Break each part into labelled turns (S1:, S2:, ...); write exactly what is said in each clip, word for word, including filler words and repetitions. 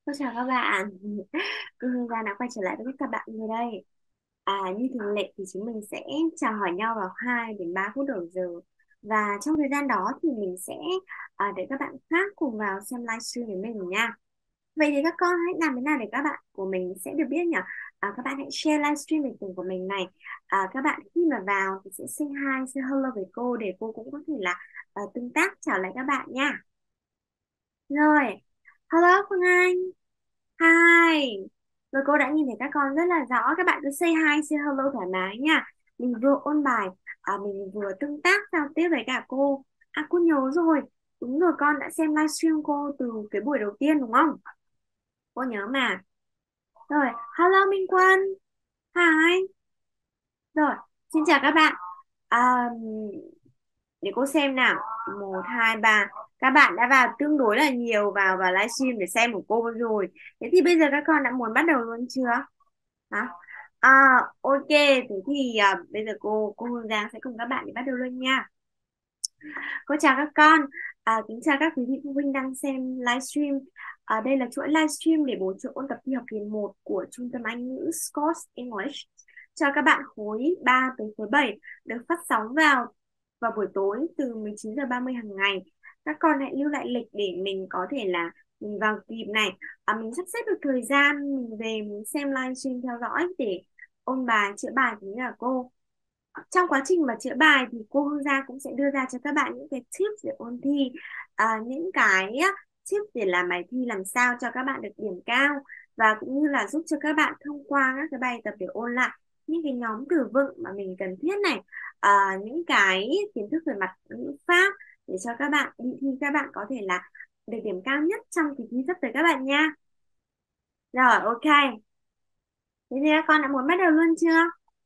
S1: Cô chào các bạn. Cô Hương Giang đã quay trở lại với các bạn người đây. À, như thường lệ thì chúng mình sẽ chào hỏi nhau vào hai đến ba phút đầu giờ. Và trong thời gian đó thì mình sẽ à, để các bạn khác cùng vào xem livestream với mình nha. Vậy thì các con hãy làm thế nào để các bạn của mình sẽ được biết nhỉ? À, các bạn hãy share livestream hình tượng của mình này. À, các bạn khi mà vào thì sẽ say hi, say hello với cô để cô cũng có thể là à, tương tác chào lại các bạn nha. Rồi, hello Phương Anh. Hi. Rồi cô đã nhìn thấy các con rất là rõ. Các bạn cứ say hi, say hello thoải mái nha. Mình vừa ôn bài, à, mình vừa tương tác giao tiếp với cả cô. À cô nhớ rồi. Đúng rồi, con đã xem livestream cô từ cái buổi đầu tiên đúng không? Cô nhớ mà. Rồi, hello Minh Quân. Hi. Rồi, xin chào các bạn. À, để cô xem nào. Một, hai, ba. Các bạn đã vào tương đối là nhiều vào vào livestream để xem của cô rồi. Thế thì bây giờ các con đã muốn bắt đầu luôn chưa? Hả? À, ok, thế thì à, bây giờ cô cô Hương Giang sẽ cùng các bạn để bắt đầu luôn nha. Cô chào các con, à, kính chào các quý vị phụ huynh đang xem livestream. À, đây là chuỗi livestream để bổ trợ ôn tập thi học kỳ một của Trung tâm Anh ngữ Scores English cho các bạn khối ba tới khối bảy, được phát sóng vào vào buổi tối từ mười chín giờ ba mươi hàng ngày. Các con hãy lưu lại lịch để mình có thể là mình vào kịp này, à, mình sắp xếp được thời gian mình về mình xem livestream theo dõi để ôn bài chữa bài với cả cô. Trong quá trình mà chữa bài thì cô Hương Giang cũng sẽ đưa ra cho các bạn những cái tips để ôn thi, à, những cái á, tips để làm bài thi làm sao cho các bạn được điểm cao, và cũng như là giúp cho các bạn thông qua các cái bài tập để ôn lại những cái nhóm từ vựng mà mình cần thiết này, à, những cái kiến thức về mặt ngữ pháp để cho các bạn đi thi các bạn có thể là được điểm cao nhất trong kỳ thi sắp tới các bạn nha. Rồi, ok, thế thì các con đã muốn bắt đầu luôn chưa?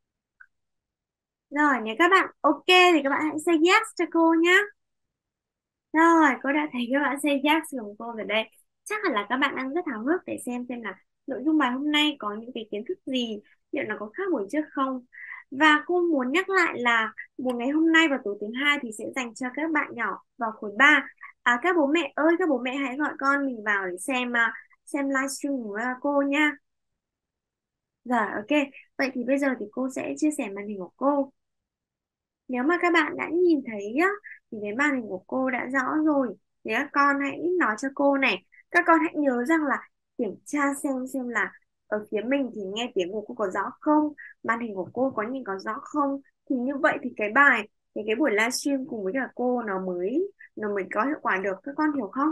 S1: Rồi, nếu các bạn ok thì các bạn hãy say yes cho cô nhé. Rồi, cô đã thấy các bạn say yes cùng cô rồi đây. Chắc hẳn là các bạn đang rất háo hức để xem xem là nội dung bài hôm nay có những cái kiến thức gì, liệu nó có khác buổi trước không. Và cô muốn nhắc lại là buổi ngày hôm nay và tối thứ hai thì sẽ dành cho các bạn nhỏ vào khối ba. À, các bố mẹ ơi, các bố mẹ hãy gọi con mình vào để xem à, xem livestream của cô nha. Rồi, ok. Vậy thì bây giờ thì cô sẽ chia sẻ màn hình của cô. Nếu mà các bạn đã nhìn thấy á, thì cái màn hình của cô đã rõ rồi. Thì các con hãy nói cho cô này. Các con hãy nhớ rằng là kiểm tra xem xem là ở phía mình thì nghe tiếng của cô có rõ không, màn hình của cô có nhìn có rõ không. Thì như vậy thì cái bài, cái cái buổi livestream cùng với cả cô nó mới nó mới có hiệu quả được. Các con hiểu không?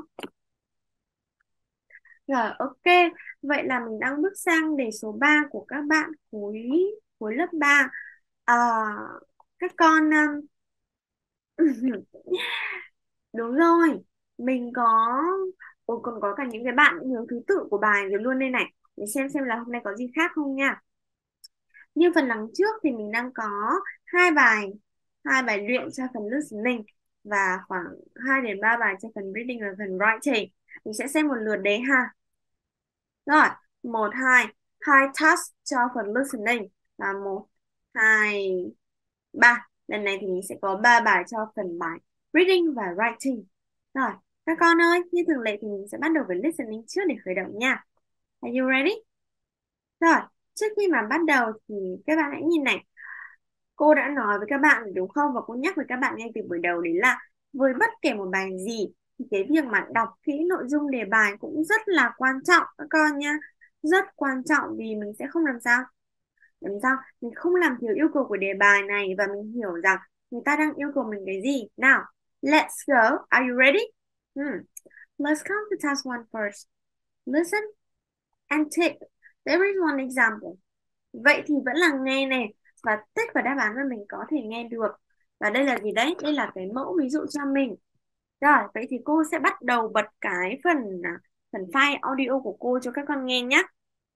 S1: Rồi, ok. Vậy là mình đang bước sang đề số ba của các bạn khối khối lớp ba. À, các con um, đúng rồi, mình có. Ôi, còn có cả những cái bạn nhớ thứ tự của bài rồi luôn đây này. Để xem xem là hôm nay có gì khác không nha. Như phần đằng trước thì mình đang có hai bài, hai bài luyện cho phần listening và khoảng hai đến ba bài cho phần reading và phần writing. Mình sẽ xem một lượt đấy ha. Rồi, một, hai, hai task cho phần listening là một, hai, ba. Lần này thì mình sẽ có ba bài cho phần bài reading và writing. Rồi, các con ơi, như thường lệ thì mình sẽ bắt đầu với listening trước để khởi động nha. Are you ready? Rồi, trước khi mà bắt đầu thì các bạn hãy nhìn này. Cô đã nói với các bạn rồi đúng không? Và cô nhắc với các bạn ngay từ buổi đầu đấy là với bất kể một bài gì thì cái việc mà đọc kỹ nội dung đề bài cũng rất là quan trọng các con nha. Rất quan trọng vì mình sẽ không làm sao? Làm sao? Mình không làm thiếu yêu cầu của đề bài này và mình hiểu rằng người ta đang yêu cầu mình cái gì. Nào, let's go. Are you ready? Hmm. Let's come to task one first. Listen and tick. There is one example. Vậy thì vẫn là nghe này và tích vào đáp án mà mình có thể nghe được. Và đây là gì đấy? Đây là cái mẫu ví dụ cho mình. Rồi, vậy thì cô sẽ bắt đầu bật cái phần à, phần file audio của cô cho các con nghe nhé.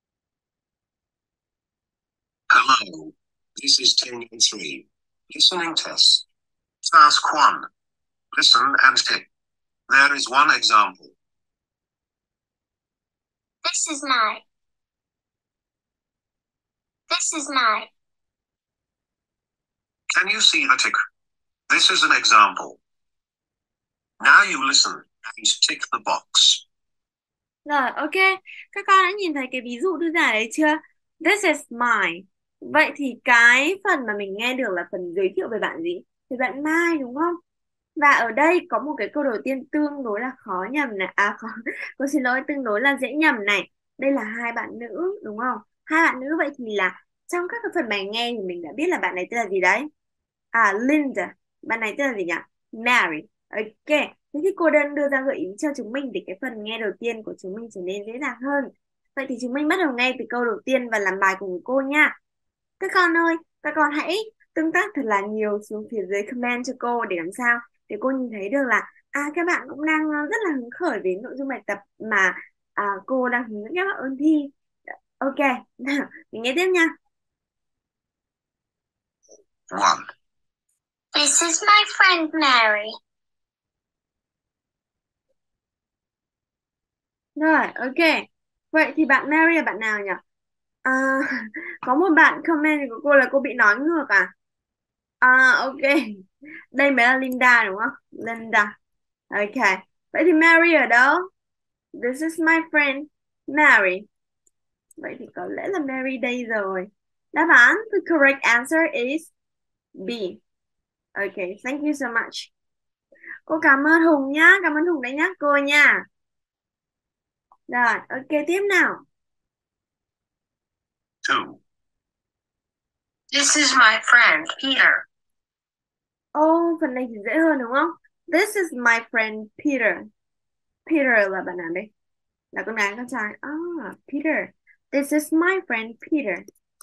S2: Hello, this is Tune three. Listening test. Task one. Listen and tick. There is one example.
S3: This is my. This is my.
S2: Can you see the tick? This is an example. Now you listen and tick the box.
S1: Rồi, ok. Các con đã nhìn thấy cái ví dụ đưa ra đấy chưa? This is mine. Vậy thì cái phần mà mình nghe được là phần giới thiệu về bạn gì? Về bạn Mai đúng không? Và ở đây có một cái câu đầu tiên tương đối là khó nhầm này. À khó, cô xin lỗi, tương đối là dễ nhầm này. Đây là hai bạn nữ đúng không? Hai bạn nữ, vậy thì là trong các cái phần bài nghe thì mình đã biết là bạn này tên là gì đấy? À, Linda. Bạn này tên là gì nhỉ? Mary. Ok. Thế thì cô đơn đưa ra gợi ý cho chúng mình để cái phần nghe đầu tiên của chúng mình trở nên dễ dàng hơn. Vậy thì chúng mình bắt đầu nghe từ câu đầu tiên và làm bài cùng với cô nha. Các con ơi, các con hãy tương tác thật là nhiều xuống phía dưới comment cho cô để làm sao để cô nhìn thấy được là à các bạn cũng đang ờ, rất là hứng khởi với nội dung bài tập mà à, cô đang hướng dẫn các bạn ôn thi. Ok, nào, mình nghe tiếp nha.
S2: One.
S3: This is my friend Mary.
S1: Rồi, ok. Vậy thì bạn Mary là bạn nào nhỉ? À, có một bạn comment của cô là cô bị nói ngược à? À, ok. Đây mới là Linda đúng không? Linda. Ok. Vậy thì Mary ở đâu? This is my friend Mary. Vậy thì có lẽ là Mary đây rồi. Đáp án, the correct answer is B. Okay, thank you so much. Cô cảm ơn Hùng nhá, cảm ơn Hùng đã nhắc cô nha. Rồi, ok tiếp nào.
S2: Two. This is my friend Peter.
S1: Ô, phần này thì dễ hơn đúng không? This is my friend Peter. Peter là bạn nào đây? Là con gái con trai? Ah, Peter. This is my friend Peter.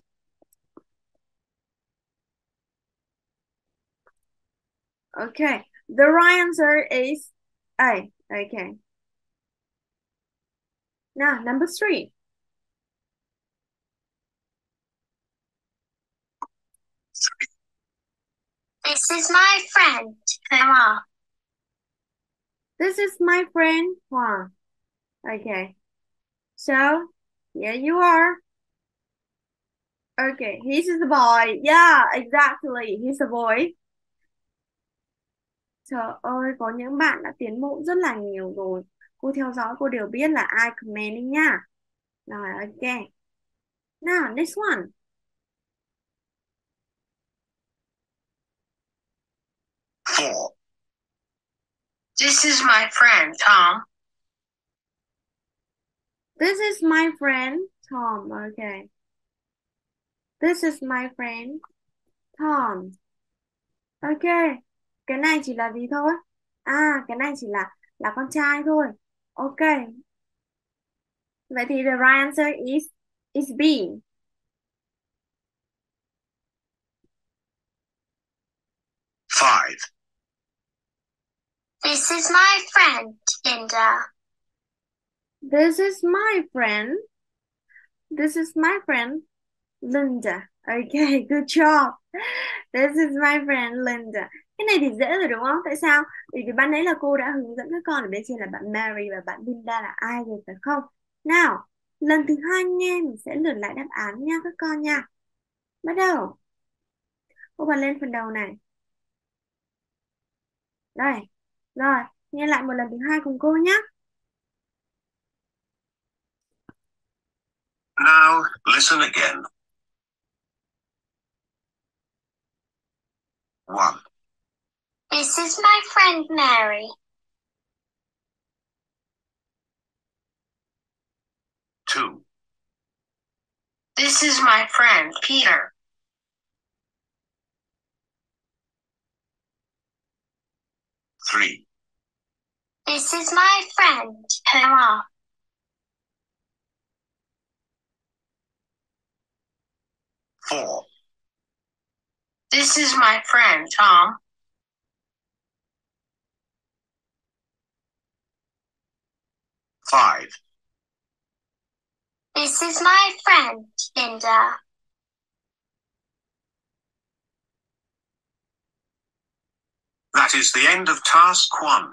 S1: Okay, the right answer is A. Okay. Now, number three.
S3: This is my friend Emma.
S1: This is my friend Juan. Okay. So, here you are. Okay, he's the boy. Yeah, exactly. He's a boy. Trời ơi, có những bạn đã tiến bộ rất là nhiều rồi. Cô theo dõi, cô đều biết là ai comment đi nha. Rồi, ok. Now, next one.
S2: Four. This is my friend Tom.
S1: This is my friend Tom. Okay. This is my friend Tom. Ok. Cái này chỉ là gì thôi? À, cái này chỉ là là con trai thôi. Ok. Vậy thì the right answer is is B.
S2: Five.
S3: This is my friend Linda.
S1: This is my friend. This is my friend Linda. Okay, good job. This is my friend Linda. Cái này thì dễ rồi đúng không? Tại sao? Bởi vì ban nãy là cô đã hướng dẫn các con ở bên trên là bạn Mary và bạn Linda là ai rồi phải không? Nào, lần thứ hai nghe mình sẽ lượt lại đáp án nha các con nha. Bắt đầu. Cô bật lên phần đầu này. Đây. Rồi, nghe lại một lần thứ hai cùng cô nhé.
S2: Now, listen again. One.
S3: This is my friend Mary.
S2: Two. This is my friend Peter. Three.
S3: This is my friend Emma.
S2: Four. This is my friend Tom. Five.
S3: This is my friend Linda.
S2: That is the end of task one.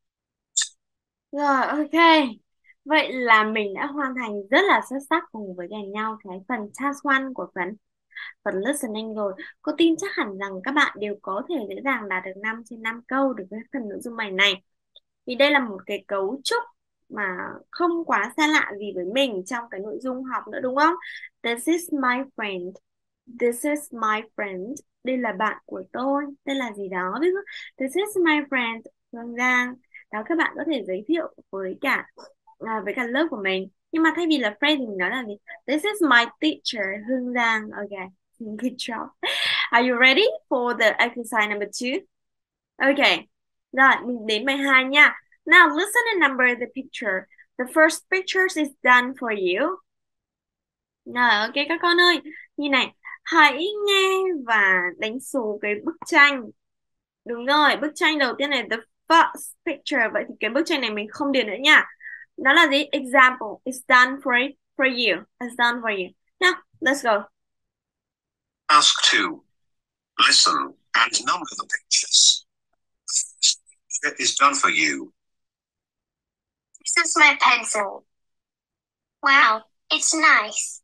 S1: Rồi, ok. Vậy là mình đã hoàn thành rất là xuất sắc cùng với cả nhau cái phần task one của phần phần listening rồi. Cô tin chắc hẳn rằng các bạn đều có thể dễ dàng đạt được năm trên năm câu được với phần nội dung bài này. Vì đây là một cái cấu trúc mà không quá xa lạ gì với mình trong cái nội dung học nữa đúng không? This is my friend. This is my friend. Đây là bạn của tôi. Đây là gì đó. Ví dụ, This is my friend Hương Giang. Đó, các bạn có thể giới thiệu với cả à, với cả lớp của mình. Nhưng mà thay vì là friend thì mình nói là gì? This is my teacher Hương Giang. Okay. Good job. Are you ready for the exercise number two? Okay. Rồi, mình đến bài hai nha. Now listen and number the picture. The first picture is done for you. Rồi, ok các con ơi. Như này, hãy nghe và đánh số cái bức tranh. Đúng rồi, bức tranh đầu tiên này, the first picture. Vậy thì cái bức tranh này mình không điền nữa nha. Đó là gì? Example. It's done for, for you. It's done for you. Now, let's go.
S2: Task two. Listen and number the pictures. This picture is done for you.
S3: This is my pencil. Wow, it's nice.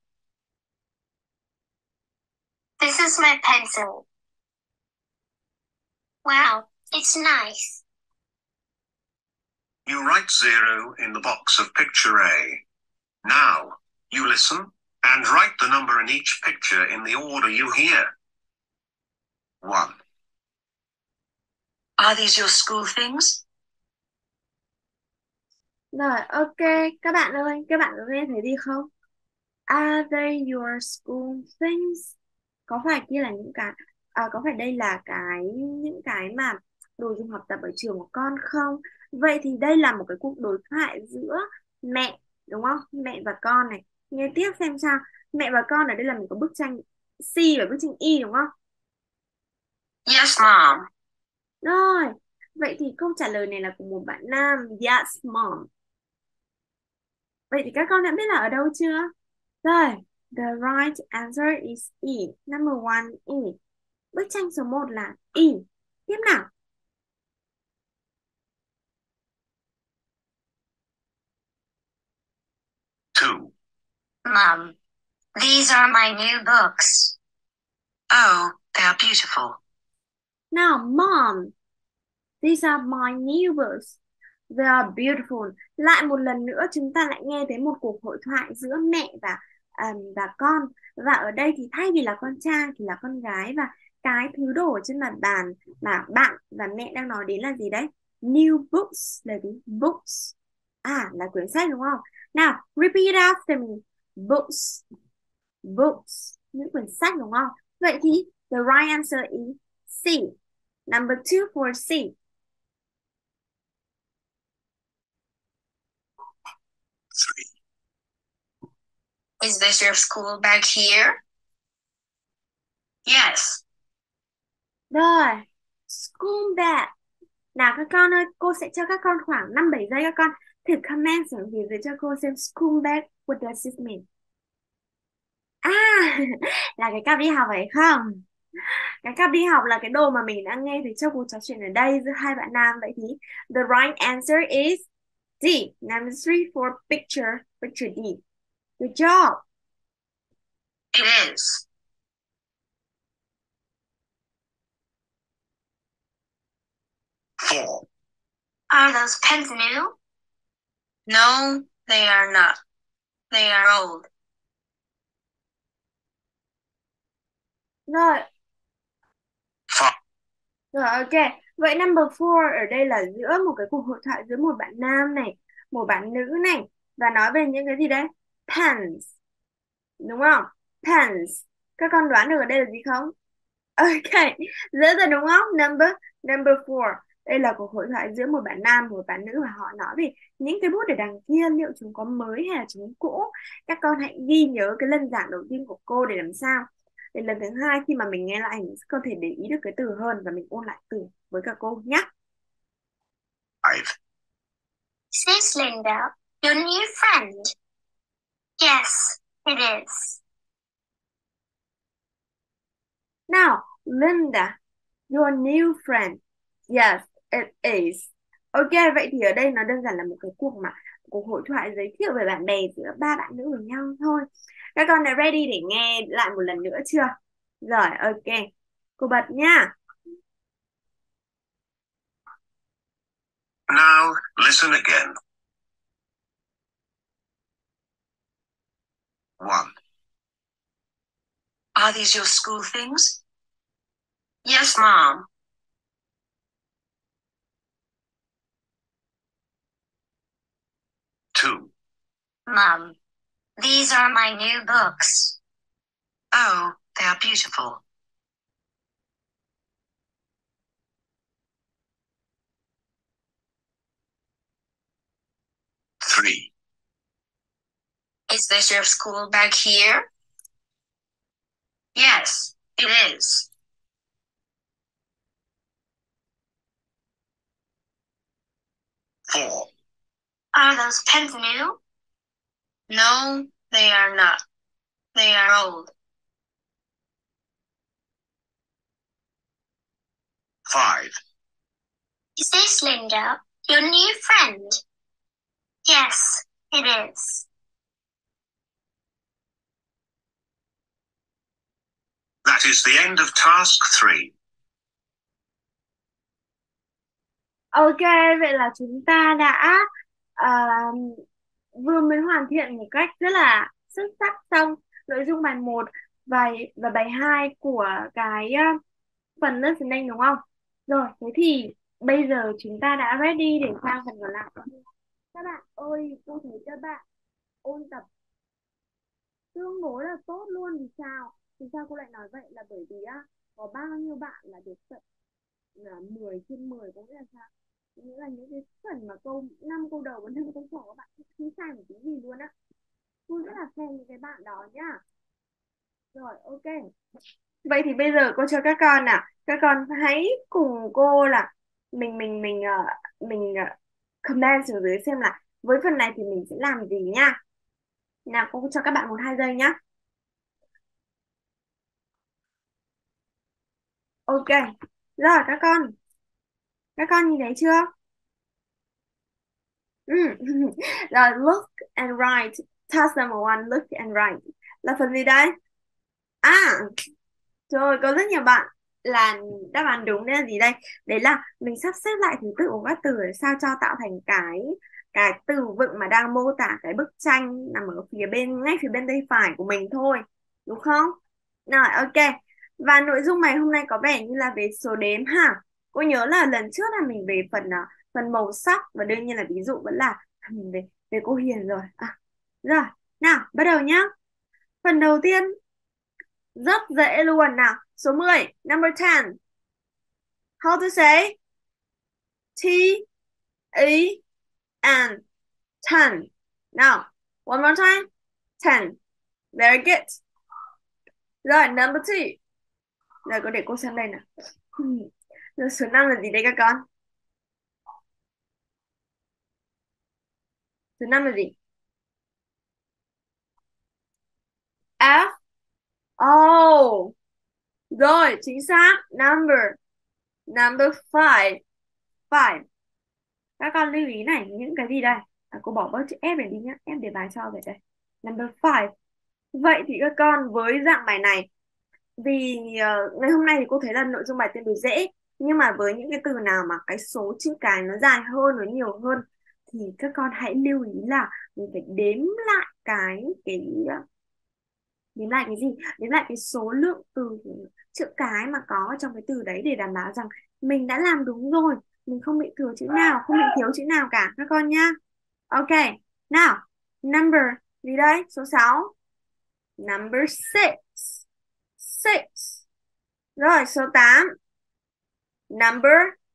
S3: This is my pencil. Wow, it's nice.
S2: You write zero in the box of picture A. Now, you listen and write the number in each picture in the order you hear. One.
S4: Are these your school things?
S1: Rồi, ok. Các bạn ơi, các bạn có nghe thấy gì không? Are they your school things? Có phải kia là những cái à, có phải đây là cái những cái mà đồ dùng học tập ở trường của con không? Vậy thì đây là một cái cuộc đối thoại giữa mẹ, đúng không? Mẹ và con này. Nghe tiếp xem sao. Mẹ và con ở đây là mình có bức tranh C và bức tranh Y đúng không?
S4: Yes, Mom.
S1: Rồi, vậy thì câu trả lời này là của một bạn nam. Yes, mom. Vậy thì các con đã biết là ở đâu chưa? Rồi, the right answer is E. Number one, E. Bức tranh số một là E. Tiếp nào.
S2: Two.
S3: Mom, these are my new books.
S4: Oh, they are beautiful.
S1: Now, mom, these are my new books. They are beautiful. Lại một lần nữa chúng ta lại nghe thấy một cuộc hội thoại giữa mẹ và um, và con. Và ở đây thì thay vì là con trai thì là con gái. Và cái thứ đồ ở trên mặt bàn mà bạn và mẹ đang nói đến là gì đấy? New books là gì? Books. À, là quyển sách đúng không? Nào, repeat after me. Books. Books. Những quyển sách đúng không? Vậy thì the right answer is C. Number two for C.
S2: Three.
S3: Is this your school bag here?
S4: Yes.
S1: Rồi, school bag. Nào các con ơi, cô sẽ cho các con khoảng năm bảy giây các con thử comment ở phía dưới cho cô xem school bag, what does it mean? À, là cái cặp đi học phải không? Cái cặp đi học là cái đồ mà mình đã nghe từ trong cuộc trò chuyện ở đây giữa hai bạn nam. Vậy thì the right answer is D. Number three for picture, picture D. Good job.
S4: It is.
S2: Four.
S3: Are those pens new?
S4: No, they are not. They are old.
S1: Rồi,
S2: Five.
S1: rồi ok. Vậy number four ở đây là giữa một cái cuộc hội thoại giữa một bạn nam này, một bạn nữ này, và nói về những cái gì đấy? Pens. Đúng không? Pens. Các con đoán được ở đây là gì không? Ok, dễ rồi đúng không? Number number four. Đây là cuộc hội thoại giữa một bạn nam và một bạn nữ và họ nói về những cái bút ở đằng kia liệu chúng có mới hay là chúng cũ. Các con hãy ghi nhớ cái lần giảng đầu tiên của cô để làm sao? Để lần thứ hai khi mà mình nghe lại mình sẽ có thể để ý được cái từ hơn và mình ôn lại từ với cả cô nhé.
S2: Five.
S3: Is this Linda, your new friend? Yes, it is.
S1: Now, Linda, your new friend. Yes, it is. Ok, vậy thì ở đây nó đơn giản là một cái cuộc mà cuộc hội thoại giới thiệu về bạn bè giữa ba bạn nữ với nhau thôi. Các con đã ready để nghe lại một lần nữa chưa? Rồi, ok. Cô bật nha.
S2: Now, listen again.
S4: Are these your school things?
S3: Yes, Mom.
S2: Two.
S3: Mom, these are my new books.
S4: Oh, they are beautiful.
S2: Three.
S3: Is this your school bag here? Yes, it is.
S2: Four.
S3: Are those pens new?
S4: No, they are not. They are old.
S2: Five.
S3: Is this Linda, your new friend? Yes, it is.
S2: That is the end of task three.
S1: Ok, vậy là chúng ta đã à, vừa mới hoàn thiện một cách rất là xuất sắc xong nội dung bài một và, và bài hai của cái uh, phần listening đúng không? Rồi, thế thì bây giờ chúng ta đã ready để sang phần còn lại. Các bạn ơi, cô thấy các bạn ôn tập tương đối là tốt luôn thì sao? Thì sao cô lại nói vậy là bởi vì á có bao nhiêu bạn là được tận là mười trên mười, có nghĩa là sao? Nghĩa là những cái phần mà câu năm câu đầu và năm câu sau các bạn không sai một tí gì luôn á. Cô rất là khen những cái bạn đó nhá. Rồi, ok. Vậy thì bây giờ cô cho các con nào, các con hãy cùng cô là mình mình mình uh, mình uh, comment xuống dưới xem là với phần này thì mình sẽ làm gì nha. Nào, cô cho các bạn một hai giây nhá. Ok. Rồi các con. Các con nhìn thấy chưa? Ừ. Rồi, look and write. Task number one, look and write. Là phần gì đây? À, rồi có rất nhiều bạn là đáp án đúng đây là gì đây? Đấy là mình sắp xếp lại thứ tự của các từ để sao cho tạo thành cái cái từ vựng mà đang mô tả cái bức tranh nằm ở phía bên ngay phía bên tay phải của mình thôi, đúng không? Rồi, ok. Và nội dung này hôm nay có vẻ như là về số đếm ha. Cô nhớ là lần trước là mình về phần à, phần màu sắc và đương nhiên là ví dụ vẫn là mình về về cô Hiền rồi. À, rồi, nào bắt đầu nhá. Phần đầu tiên rất dễ luôn nào. Số mười, number ten. How to say? T E N. ten. Now, one more time. ten. Very good. Rồi, number two. Rồi, có để cô xem đây nào. Rồi, số năm là gì đây các con? Số năm là gì? F. Oh. Rồi, chính xác. Number. Number five. Five. Các con lưu ý này, những cái gì đây? À, cô bỏ bớt chữ F này đi nhá. Em để bài cho về đây. Number five. Vậy thì các con với dạng bài này, vì uh, ngày hôm nay thì cô thấy là nội dung bài tương đối dễ, nhưng mà với những cái từ nào mà cái số chữ cái nó dài hơn, nó nhiều hơn thì các con hãy lưu ý là mình phải đếm lại cái cái uh, đếm lại cái gì? Đếm lại cái số lượng từ chữ cái mà có trong cái từ đấy để đảm bảo rằng mình đã làm đúng rồi, mình không bị thừa chữ nào, không bị thiếu chữ nào cả các con nhá. Ok, nào, number gì đây? Số sáu. Number six. Six. Rồi, số tám. Number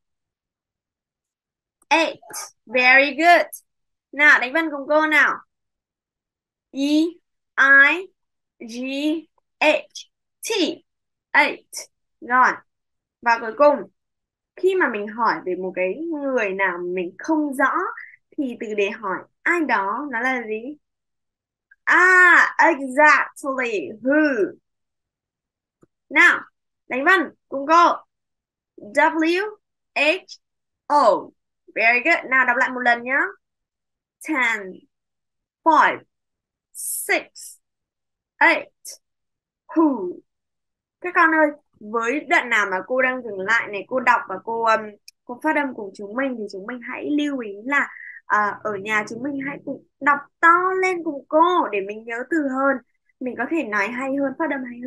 S1: eight. Very good. Nào, đánh vân cùng cô nào. E I G H T. Eight. Rồi. Và cuối cùng, khi mà mình hỏi về một cái người nào mình không rõ thì từ để hỏi ai đó nó là gì? Ah, exactly. Who? Nào, đánh vân cùng cô. W H O. Very good. Nào đọc lại một lần nhé. ten, five, six, eight, who. Các con ơi, với đoạn nào mà cô đang dừng lại này, cô đọc và cô um, cô phát âm cùng chúng mình thì chúng mình hãy lưu ý là uh, ở nhà chúng mình hãy cùng đọc to lên cùng cô để mình nhớ từ hơn. Mình có thể nói hay hơn, phát âm hay hơn.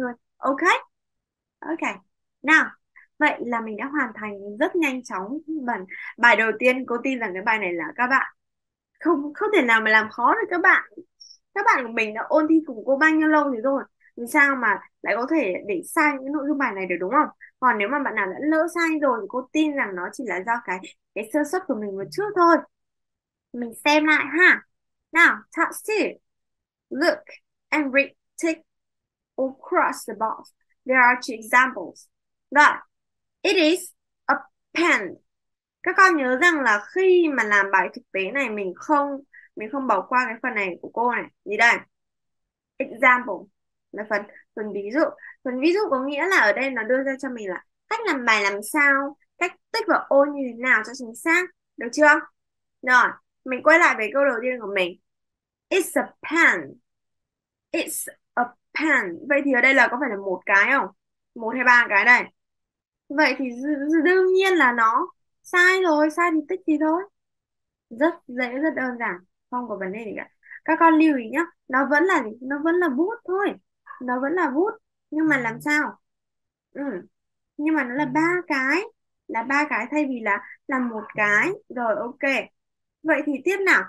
S1: Ok, ok. Nào, vậy là mình đã hoàn thành rất nhanh chóng bản bài đầu tiên. Cô tin rằng cái bài này là các bạn không không thể nào mà làm khó được các bạn. Các bạn của mình đã ôn thi cùng cô bao nhiêu lâu thì rồi, vì sao mà lại có thể để sai những nội dung bài này được, đúng không? Còn nếu mà bạn nào đã lỡ sai rồi thì cô tin rằng nó chỉ là do cái cái sơ suất của mình một chút thôi. Mình xem lại ha. Now, task two. Look and read, tick or cross the box. There are two examples. Rồi, it is a pen. Các con nhớ rằng là khi mà làm bài thực tế này mình không mình không bỏ qua cái phần này của cô này. Gì đây? Example là phần phần ví dụ. Phần ví dụ có nghĩa là ở đây nó đưa ra cho mình là cách làm bài làm sao, cách tích vào ô như thế nào cho chính xác, được chưa? Rồi, mình quay lại với câu đầu tiên của mình. It's a pen. It's a pen. Vậy thì ở đây là có phải là một cái không? Một hay ba cái đây? Vậy thì đương nhiên là nó sai rồi, sai thì tích gì thôi. Rất dễ, rất đơn giản, không có vấn đề gì cả. Các con lưu ý nhá, nó vẫn là gì? Nó vẫn là bút thôi. Nó vẫn là bút, nhưng mà làm sao? Ừ. Nhưng mà nó là ba cái, là ba cái thay vì là là một cái. Rồi, ok. Vậy thì tiếp nào.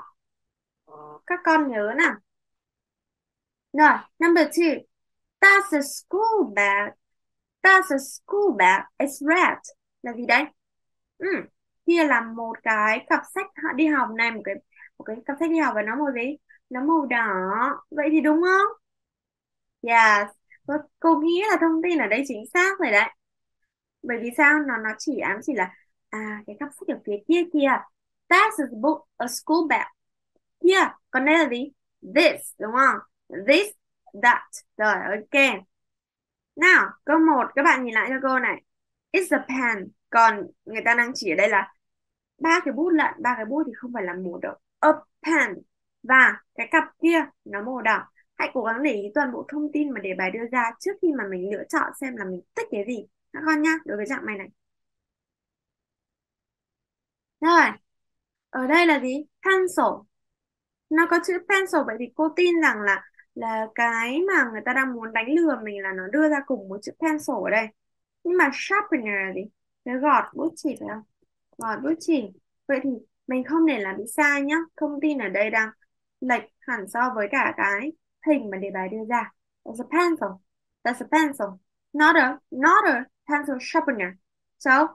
S1: Các con nhớ nào. Rồi, number two. That's a school bag. That's a school bag. It's red. Là gì đấy? Ừ. Kia là một cái cặp sách họ đi học này, một cái một cái cặp sách đi học và nó màu gì? Nó màu đỏ. Vậy thì đúng không? Yes. Cô, cô nghĩ là thông tin ở đây chính xác rồi đấy. Bởi vì sao? Nó nó chỉ ám chỉ là à cái cặp sách ở phía kia kìa. That's a book, a school bag. Kia, còn đây là gì? This, đúng không? This, that. Rồi, ok. Nào, câu một, các bạn nhìn lại cho cô này. It's a pen. Còn người ta đang chỉ ở đây là ba cái bút lận, ba cái bút thì không phải là một đâu. A pen. Và cái cặp kia nó màu đỏ. Hãy cố gắng để ý toàn bộ thông tin mà đề bài đưa ra trước khi mà mình lựa chọn xem là mình thích cái gì. Các con nhá, đối với dạng bài này. Rồi, ở đây là gì? Pencil. Nó có chữ pencil, vậy thì cô tin rằng là là cái mà người ta đang muốn đánh lừa mình là nó đưa ra cùng một chữ pencil ở đây. Nhưng mà sharpener là gì? Cái gọt bút chỉ phải không? Gọt bút chỉ. Vậy thì mình không để làm bị sai nhá. Thông tin ở đây đang lệch hẳn so với cả cái hình mà đề bài đưa ra. That's a pencil. That's a pencil. Not a, not a pencil sharpener. So,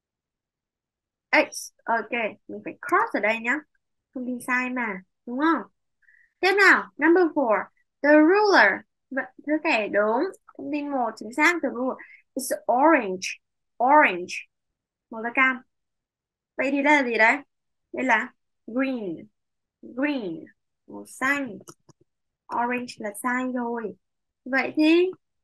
S1: X. Ok, mình phải cross ở đây nhá. Thông tin sai mà, đúng không? Tiếp nào, number four. The ruler. Vậy, thứ kẻ đúng. Thông tin một chính xác. The ruler is orange. Orange. Màu da cam. Vậy thì đây là gì đấy? Đây là green. Green. Màu xanh. Orange là sai rồi. Vậy thì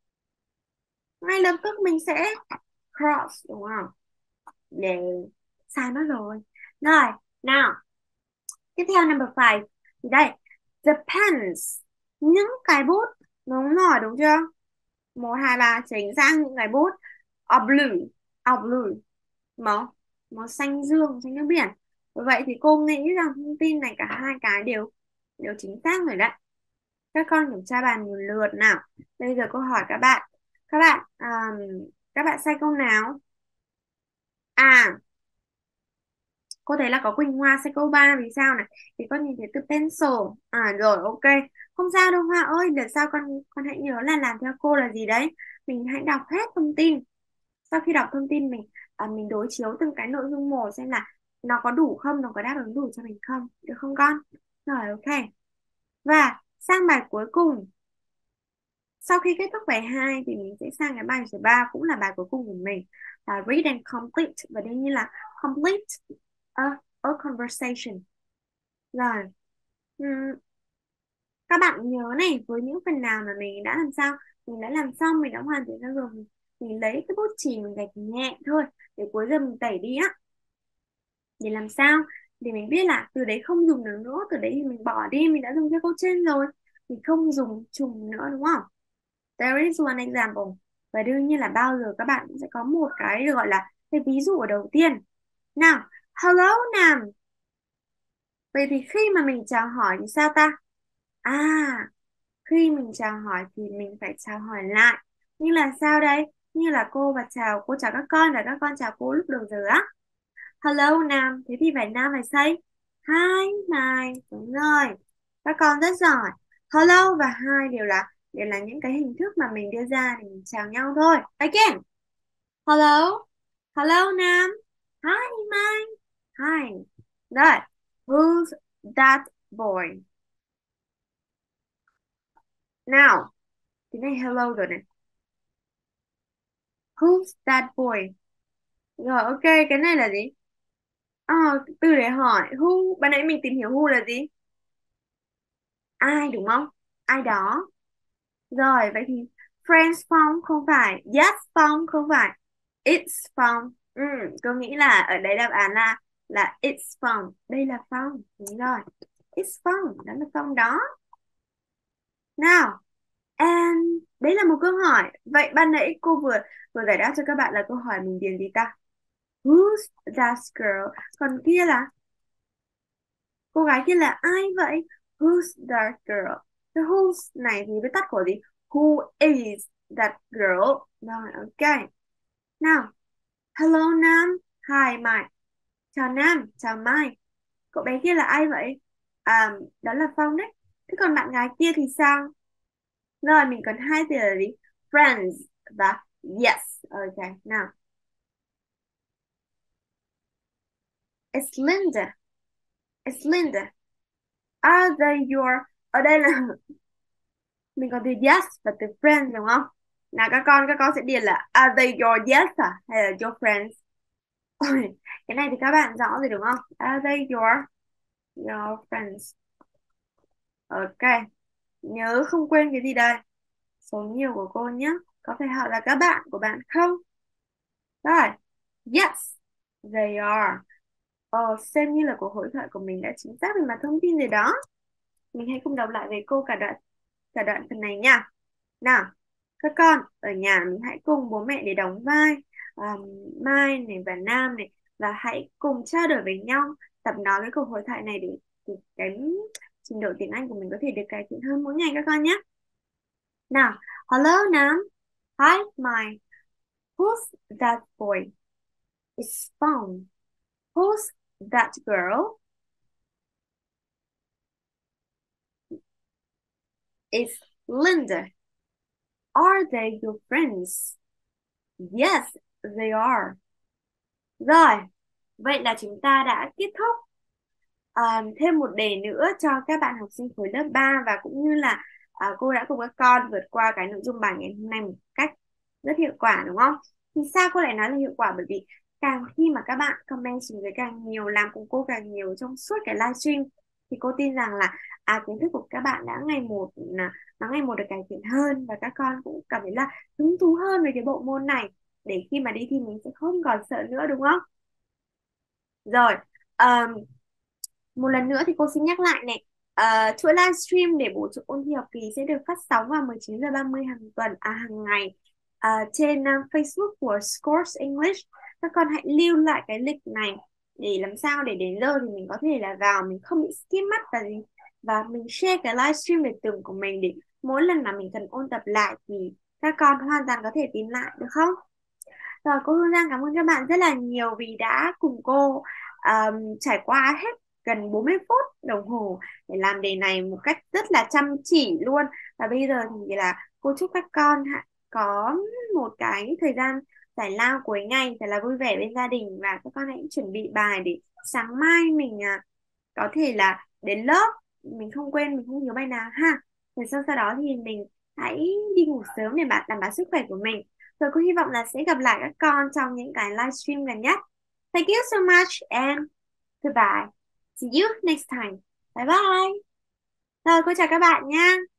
S1: ngay lập tức mình sẽ cross, đúng không? Để sai mất rồi. Rồi, nào. Tiếp theo number five. Thì đây. The pens. Những cái bút. Đúng rồi, đúng chưa? Một, hai, ba, chính xác, những cái bút. Are blue. Are blue. Màu. Màu xanh dương, xanh nước biển. Vậy thì cô nghĩ rằng thông tin này cả hai cái đều đều chính xác rồi đấy. Các con kiểm tra bàn một lượt nào. Bây giờ cô hỏi các bạn. Các bạn, um, các bạn sai câu nào? À, cô thấy là có Quỳnh Hoa sai câu ba, vì sao này? Thì con nhìn thấy từ pencil. À rồi, ok. Không sao đâu Hoa ơi, để sao con con hãy nhớ là làm theo cô là gì đấy. Mình hãy đọc hết thông tin. Sau khi đọc thông tin mình à, mình đối chiếu từng cái nội dung một xem là nó có đủ không, nó có đáp ứng đủ cho mình không, được không con? Rồi, ok. Và sang bài cuối cùng. Sau khi kết thúc bài hai thì mình sẽ sang cái bài số ba, cũng là bài cuối cùng của mình, là read and complete, và đương nhiên là complete a, a conversation. Rồi, uhm, các bạn nhớ này, với những phần nào mà mình đã làm sao, mình đã làm xong, mình đã hoàn thành xong rồi, mình, mình lấy cái bút chì mình gạch nhẹ thôi, để cuối giờ mình tẩy đi á, để làm sao để mình biết là từ đấy không dùng được nữa, từ đấy thì mình bỏ đi, mình đã dùng cho câu trên rồi, mình không dùng trùng nữa, đúng không? There is one example. Và đương nhiên là bao giờ các bạn cũng sẽ có một cái được gọi là cái ví dụ ở đầu tiên. Nào, hello Nam. Vậy thì khi mà mình chào hỏi thì sao ta? À, khi mình chào hỏi thì mình phải chào hỏi lại. Như là sao đây? Như là cô và chào, cô chào các con và các con chào cô lúc đầu giờ á. Hello Nam, thế thì phải Nam phải say hi này, đúng rồi. Các con rất giỏi. Hello và hi đều là đều là những cái hình thức mà mình đưa ra để mình chào nhau thôi. Again. Hello. Hello Nam. Hi Mai. Hi. Rồi. Who's that boy? Nào. Cái này hello rồi này. Who's that boy? Rồi ok, cái này là gì? Ờ, từ để hỏi who, ban nãy mình tìm hiểu who là gì? Ai đúng không? Ai đó. Rồi vậy thì friends found không phải, yes found không phải, it's found. Ừ, tôi nghĩ là ở đây đáp án là là it's found. Đây là found. Đúng rồi. It's found, đó là found đó. Nào, and đấy là một câu hỏi. Vậy ban nãy cô vừa vừa giải đáp cho các bạn là câu hỏi mình điền gì ta? Who's that girl? Còn kia là cô gái kia là ai vậy? Who's that girl? Cái who's này thì viết tắt của gì? Who is that girl? Rồi, ok. Nào, hello Nam. Hi Mai. Chào Nam, chào Mai. Cậu bé kia là ai vậy? À, đó là Phong đấy. Thế còn bạn gái kia thì sao? Rồi, mình còn hai từ là gì? Friends và yes. Ok, nào. It's Linda. It's Linda. Are they your... Ở đây là mình có từ yes và từ friends đúng không? Nào các con, các con sẽ điền là are they your yes à? Hay là your friends? Ôi, cái này thì các bạn rõ rồi đúng không? Are they your your friends? Ok. Nhớ không quên cái gì đây? Số nhiều của cô nhé. Có phải họ là các bạn của bạn không? Rồi. Yes, they are. Ờ, xem như là cuộc hội thoại của mình đã chính xác về mặt thông tin rồi đó. Mình hãy cùng đọc lại với cô cả đoạn cả đoạn phần này nha. Nào, các con ở nhà mình hãy cùng bố mẹ để đóng vai um, Mai này và Nam này, và hãy cùng trao đổi với nhau, tập nói cái cuộc hội thoại này để, để cái trình độ tiếng Anh của mình có thể được cải thiện hơn mỗi ngày các con nhé. Nào, hello Nam. Hi Mai. Who's that boy? It's fun. Who's that girl? It's Linda. Are they your friends? Yes, they are. Rồi, vậy là chúng ta đã kết thúc. À, thêm một đề nữa cho các bạn học sinh khối lớp ba, và cũng như là à, cô đã cùng các con vượt qua cái nội dung bài ngày hôm nay một cách rất hiệu quả đúng không? Thì sao cô lại nói là hiệu quả? Bởi vì càng khi mà các bạn comment xuống dưới càng nhiều, làm cùng cô càng nhiều trong suốt cái livestream, thì cô tin rằng là à, kiến thức của các bạn đã ngày một là nó ngày một được cải thiện hơn, và các con cũng cảm thấy là hứng thú hơn với cái bộ môn này, để khi mà đi thi mình sẽ không còn sợ nữa đúng không? Rồi, um, một lần nữa thì cô xin nhắc lại này, uh, chuỗi livestream để bổ trợ ôn thi học kỳ sẽ được phát sóng vào mười chín giờ ba mươi hàng tuần, à hàng ngày, uh, trên uh, Facebook của Scores English. Các con hãy lưu lại cái lịch này để làm sao để đến giờ thì mình có thể là vào, mình không bị skip mất và gì, và mình share cái livestream để tưởng của mình, để mỗi lần mà mình cần ôn tập lại thì các con hoàn toàn có thể tìm lại được không? Rồi, cô Hương Giang cảm ơn các bạn rất là nhiều vì đã cùng cô um, trải qua hết gần bốn mươi phút đồng hồ để làm đề này một cách rất là chăm chỉ luôn. Và bây giờ thì là cô chúc các con ha, có một cái thời gian giải lao cuối ngày thật là vui vẻ bên gia đình, và các con hãy chuẩn bị bài để sáng mai mình à, có thể là đến lớp mình không quên, mình không nhớ bài nào ha. Rồi sau sau đó thì mình hãy đi ngủ sớm để bạn đảm bảo sức khỏe của mình. Rồi cô hy vọng là sẽ gặp lại các con trong những cái livestream gần nhất. Thank you so much and goodbye. See you next time. Bye bye. Rồi cô chào các bạn nha.